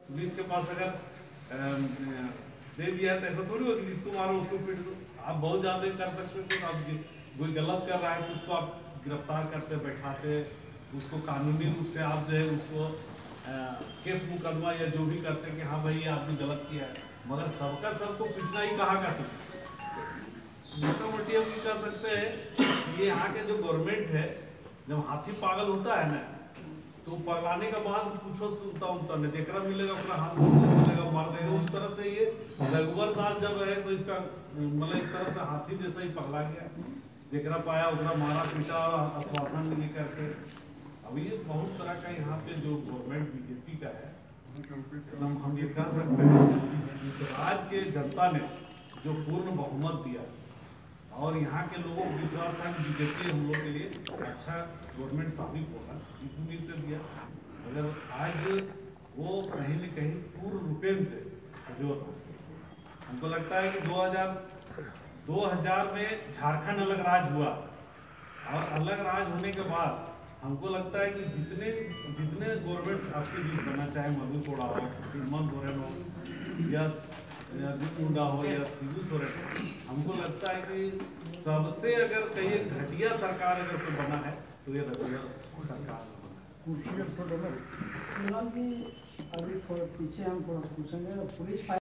Police के पास अगर दे दिया है तो ऐसा थोड़ी होगी जिसको मारो उसको पीट दो। आप बहुत ज्यादा कर सकते हो। आप कोई गलत कर रहा है तो उसको आप गिरफ्तार करते बैठाते, उसको कानूनी रूप से आप जो है उसको केस मुकदमा या जो भी करते कि हाँ भाई ये आदमी गलत किया है। मगर सबका सबको पिटना ही कहाँ का तुम मोटा मोटी हम ये कह सकते हैं ये यहाँ के जो गवर्नमेंट है, जब हाथी पागल होता है ना तो पगलाने के बाद कुछो सुनता उनता नहीं, देखना मिलेगा अपना हाथ मिलेगा मार देगा। उस तरह से ये रघुवर दास जब है तो इसका मतलब इस तरह से हाथी जैसा ही पगला गया, देखना पाया उतना मारा पीटा और आश्वासन ले करके। अब ये बहुत तरह का यहाँ पे जो गवर्नमेंट बीजेपी का है, एकदम हम ये कह सकते हैं इस राज्य के जनता ने जो पूर्ण बहुमत दिया और यहाँ के लोगों को विश्वास था कि बीजेपी हम लोग के लिए अच्छा गवर्नमेंट साबित होगा, इस उम्मीद से दिया। अगर आज वो कहीं न कहीं पूर्ण रूपेण से जो हमको लगता है कि 2000 में झारखंड अलग राज्य हुआ और अलग राज्य होने के बाद हमको लगता है कि जितने गवर्नमेंट आपके बीच बना, चाहे मधु कोड़ा हो, हेमंत सोरेन हो या मुंडा हो या शिबू सोरेन, हमको लगता है कि सबसे अगर कहीं घटिया सरकार अगर कोई बना है तो ये रघुवर सरकार बना है। अभी थोड़ा पीछे हम पूछेंगे पुलिस